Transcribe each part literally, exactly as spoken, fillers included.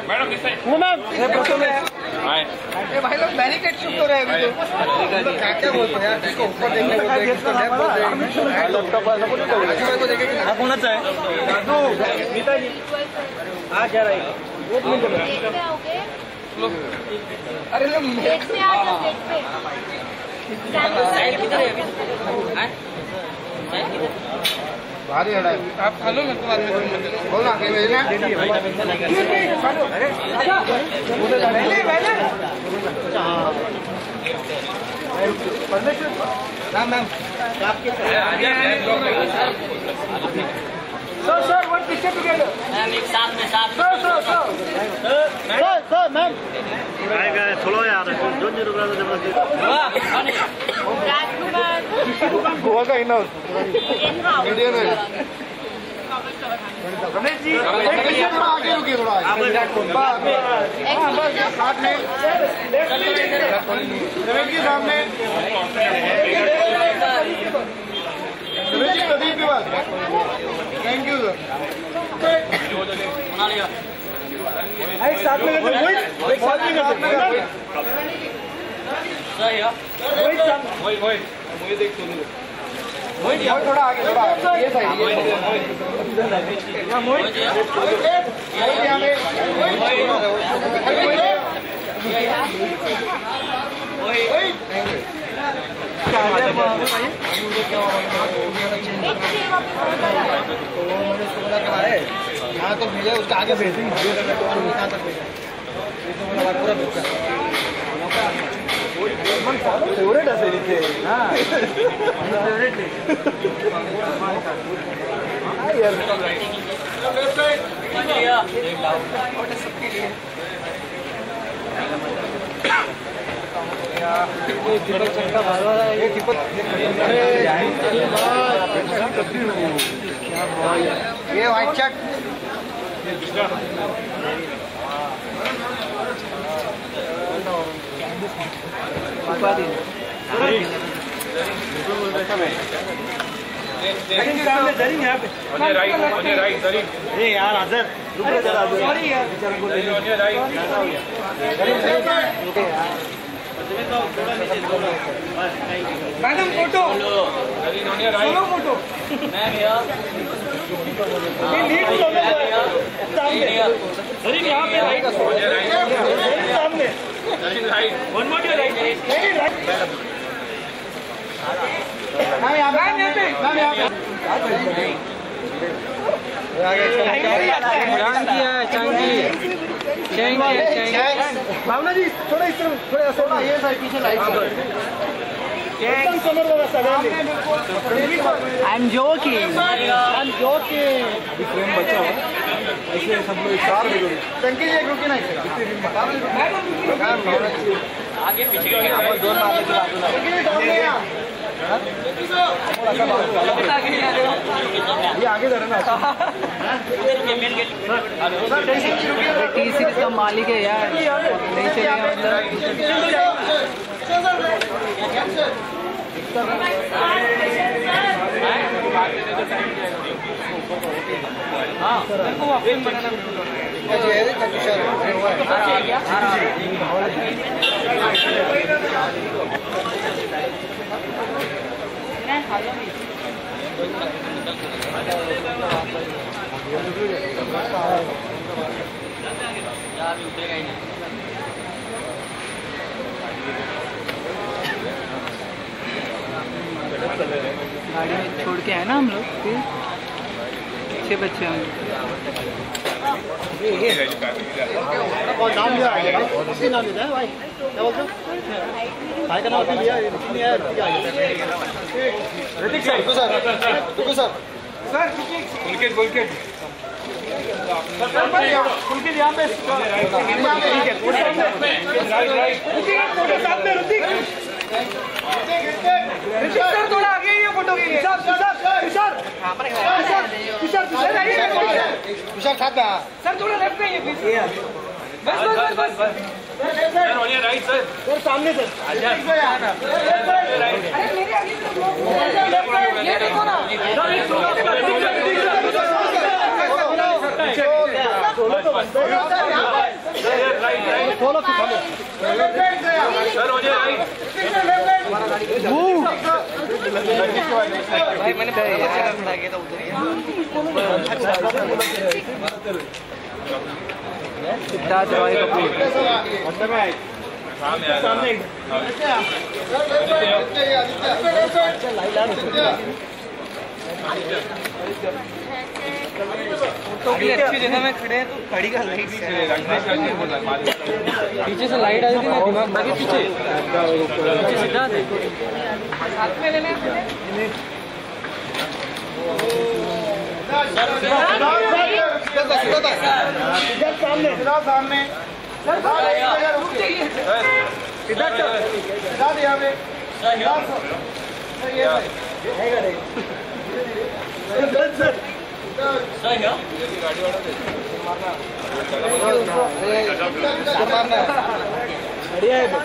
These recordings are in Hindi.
मैडम दिस साइड वो मैम ये प्रोटो में हाय ये भाई लोग बैरिकेड शूट हो रहे हैं अभी तो क्या क्या बोलते हैं यार इसको ऊपर देखने को देख इसको लेफ्ट बोल रहे हैं लैपटॉप ऐसा बोल रहे हैं आजू को देखे कि आप होना चाहे तो नीता जी आ क्या रहा है वो मिनट में अरे लोग गेट पे आ जाओ गेट पे साइड किधर है अभी हैं साइड किधर भारी हड़ा है आप खा लो ना तो बाद में बोल ना के भेजना अरे पहले पहले परमेश्वर मैम मैम आपके sir sir one picture together ma'am एक साथ में साथ sir sir sir sir sir ma'am आएगा छोड़ो यार जो नहीं रुक रहा राजकुमार गोवा का in house in house video में रमेश जी एक पिक्चर थोड़ा आगे रुकिए थोड़ा आगे हाँ बस साथ में रमेश जी सामने रमेश जी प्रदीप के पास थैंक यू सर एक साथ में एक साथ में सही है वही वही मुझे देख सुन मोहित थोड़ा आगे थोड़ा आगे ये साइड ये मोहित यहाँ तो भेजा उसका आगे भेज यहाँ तक भेजा पूरा भेजा फेवरेट असेल इथे ये व्हाइट शर्ट ए यार आजर सॉरी यार madam photo solo photo ma'am यार ये लीड सामने अरे यहाँ पे राइट सामने one more your right ma'am यहाँ पे मैम यहाँ पे भावना जी थोड़ा इस तरफ थोड़ा थोड़ा ये साइड पीछे लाइट समर वाला सगाई I am joking I am joking frame बचा हुआ ऐसे सब लोग चार देखो टंकी एक रुकी ना आगे पीछे दोनों आगे ये आगे धरे ना टी सीरीज का मालिक है यार नहीं चलेगा गाड़ी में छोड़ के आए ना हम लोग फिर अच्छे बच्चे हम नाम लिया है भाई क्या बोलते हो भाई का नाम लिया ऋतिक सर रुको सर रुको सर सर बुलकेट बुलकेट बुलकेट यहाँ पे सामने ऋतिक ऋतिक सर थोड़ा आगे ही फोटो के लिए तुषार साथ में सर थोड़ा लेफ्ट में बस बस बस बस सर राइट सर सर सामने सर अरे मेरे आगे ये देखो ना सोलो तो बस फॉलो फॉलो सर हो जाए भाई मैंने खड़ा किया था उधर सिद्धार्थ रॉय कपूर सामने तो भी अच्छी जगह में खड़े हैं तो खड़ी का लाइट पीछे से लाइट आई थी ना दिमाग में पीछे पीछे सिद्धार्थ है हाथ में लेना सामने सामने सिद्धार्थ यहाँ पे बढ़िया है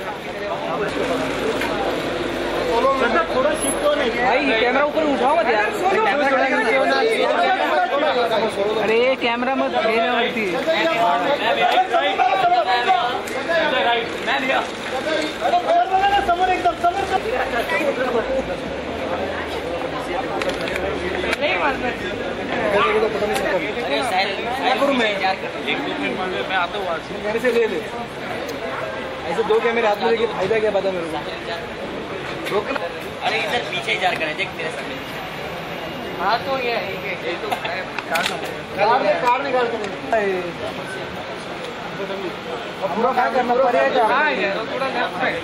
थोड़ा शिफ्ट हो नहीं भाई कैमरा ऊपर उठाओ मत यार अरे ये कैमरा मत देना मत समर एकदम समर मैं आता हूँ मेरे से ले ले ऐसे दो कैमरे हाथ में लेके फायदा क्या पता मेरे को अरे इधर पीछे जार करें देख तेरे सामने हाँ तो ये ये तो कार में कार निकाल के पूरा क्या करना पड़ेगा हाँ यार थोड़ा लेफ्ट साइड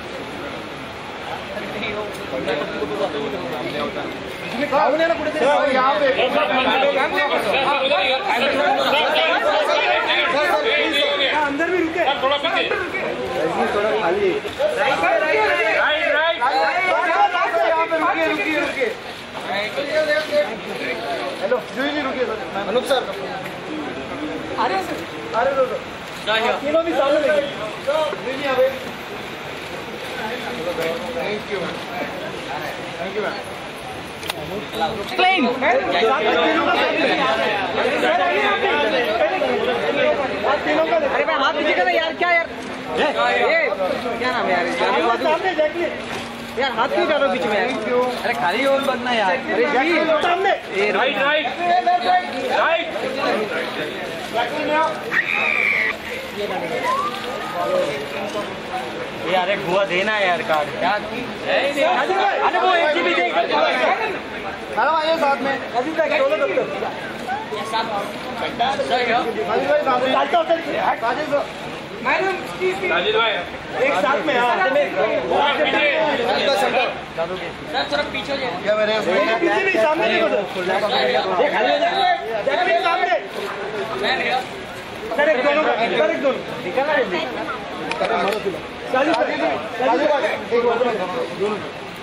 ना कुछ यहाँ पे अंदर भी रुके थोड़ा पीछे थोड़ा खाली राइट राइट यहाँ पे रुकिए रुकिए रुकिए हेलो जूही जी रुकिए सर अनूप सर अरे सर अरे दो तीनों भी सामने देखिए जूही जी यहाँ पे thank you thank you ma'am प्लेन अरे भाई हाथ पीछे कर यार क्या यार ये क्या नाम है यार सामने जैकलिन यार हाथ क्यों डालो बीच में अरे खाली और बनना यार अरे सामने राइट राइट राइट यार एक हुआ देना है यार कार्ड अरे वो एक भी देख हेलो आइए साथ में अजीत भाई बोलो तब तक राजेश भाई एक साथ में सर थोड़ा पीछे हो जाए क्या मेरे पीछे भी सामने देखो सामने सर एक दोनों सर एक दोनों निकालना है दोनों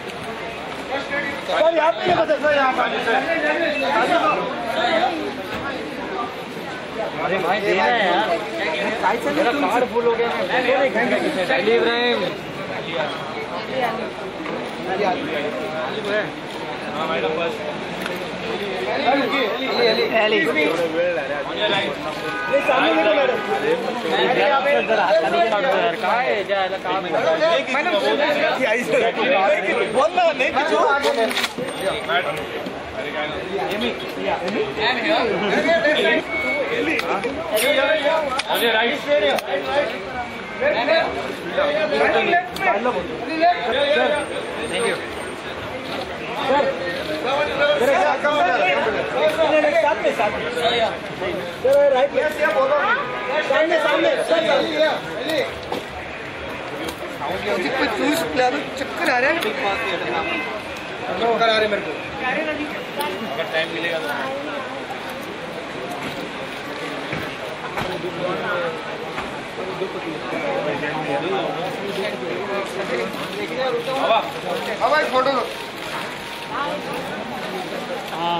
सर यहाँ पे देखो सर यहाँ पे अरे भाई देना है यार मेरा कार्ड फुल हो गया इब्राहिम हाँ मैडम बस एली सामने देखो मैडम कहाँ है जाएगा काम बोलना नहीं कुछ मैडम मुझे राइट थैंक यू साथ में साथ में राइट सामने सामने कोई चूस चक्कर आ रहा है चक्कर आ रहे मेरे को अगर टाइम मिलेगा तो हवा एक फोटो हाँ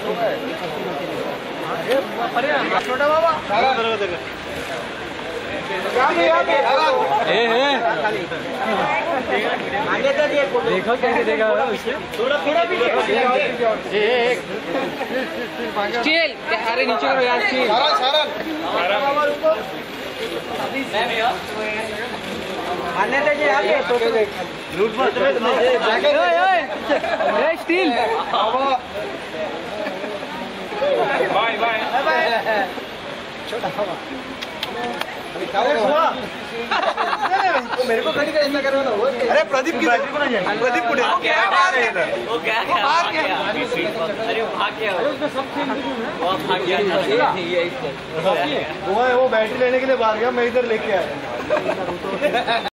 छोटा बाबा देखो कैसे देखा थोड़ा थोड़ा भी स्टील अरे नीचे करो यार स्टील आने दीजिए आगे लूट मत स्टील बाय बाय मेरे को खड़ी कैसे कर रहा हो? अरे प्रदीप की प्रदीप कुठे? वो क्या वो क्या अरे भाग गया वो भाग गया वो है वो बैटरी लेने के लिए बाहर गया, मैं इधर लेके आया।